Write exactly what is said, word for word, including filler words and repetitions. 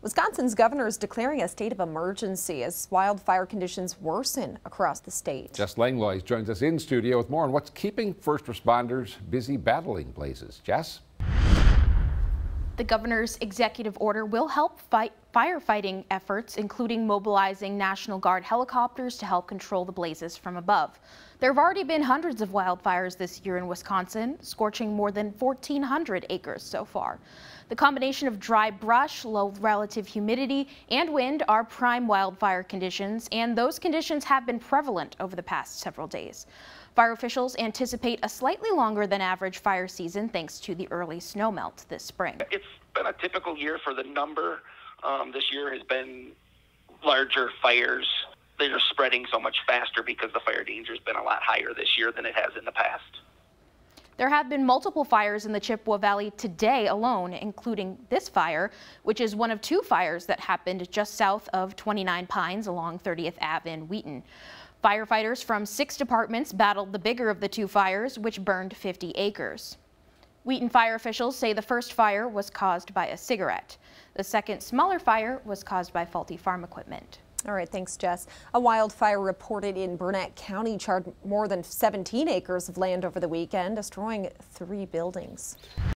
Wisconsin's governor is declaring a state of emergency as wildfire conditions worsen across the state. Jess Langlois joins us in studio with more on what's keeping first responders busy battling blazes. Jess? The governor's executive order will help fight firefighting efforts, including mobilizing National Guard helicopters to help control the blazes from above. There have already been hundreds of wildfires this year in Wisconsin, scorching more than fourteen hundred acres so far. The combination of dry brush, low relative humidity, and wind are prime wildfire conditions, and those conditions have been prevalent over the past several days. Fire officials anticipate a slightly longer than average fire season thanks to the early snowmelt this spring. It's been a typical year for the number. Um, this year has been larger fires. They're spreading so much faster because the fire danger has been a lot higher this year than it has in the past. There have been multiple fires in the Chippewa Valley today alone, including this fire, which is one of two fires that happened just south of twenty-nine Pines along thirtieth Avenue in Wheaton. Firefighters from six departments battled the bigger of the two fires, which burned fifty acres. Wheaton fire officials say the first fire was caused by a cigarette. The second, smaller fire was caused by faulty farm equipment. All right, thanks, Jess. A wildfire reported in Burnett County charred more than seventeen acres of land over the weekend, destroying three buildings.